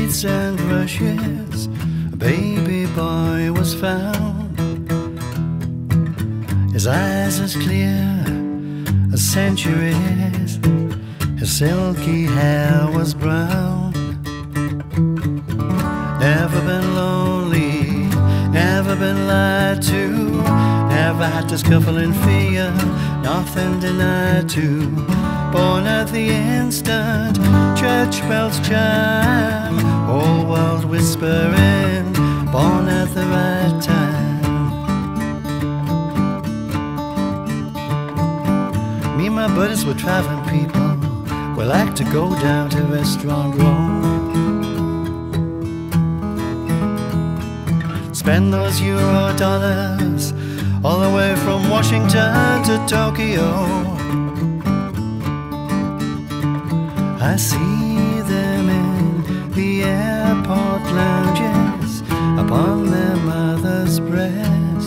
reeds and rushes, a baby boy was found. His eyes as clear as centuries, his silky hair was brown. Never been lonely, never been lied to, never had to scuffle in fear, nothing denied to. Born at the instant, church bells chime, whole world whispering, born at the right time. Me and my buddies were traveling people, we like to go down to Restaurant Rome, spend those euro dollars all the way from Washington to Tokyo. I see them in the airport lounges upon their mother's breast.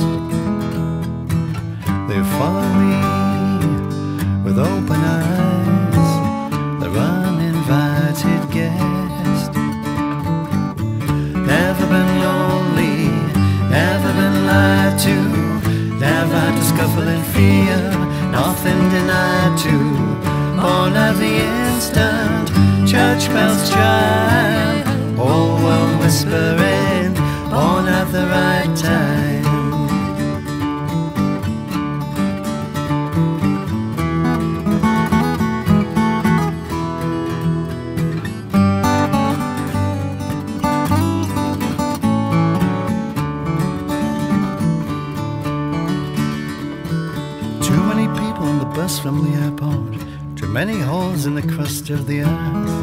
They follow me with open eyes, they're uninvited guest. Never been lonely, never been lied to, never had to scuffle in fear, nothing denied to. Born at the instant, church bells chime, whole world whispering, born at the right time. Too many people on the bus from the airport, too many holes in the crust of the earth.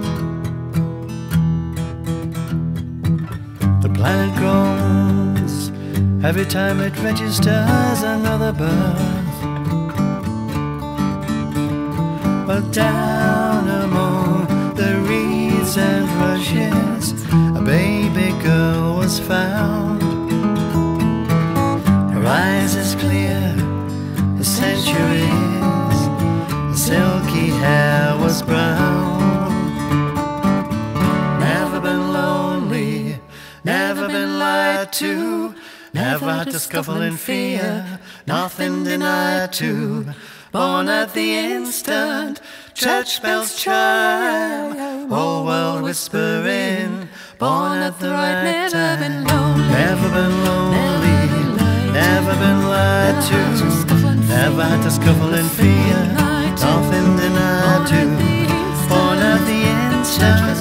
The planet grows every time it registers another birth. But down among the reeds and rushes, a baby girl was found. Her eyes as clear as centuries, silky hair was brown. Never been lonely, never been lied to, never had to scuffle in fear, nothing denied to. Born at the instant, church bells chime, whole world whispering, born at the right time. Never been lonely, never been lied to, never had to scuffle in fear, nothing denied to. Born at the instant,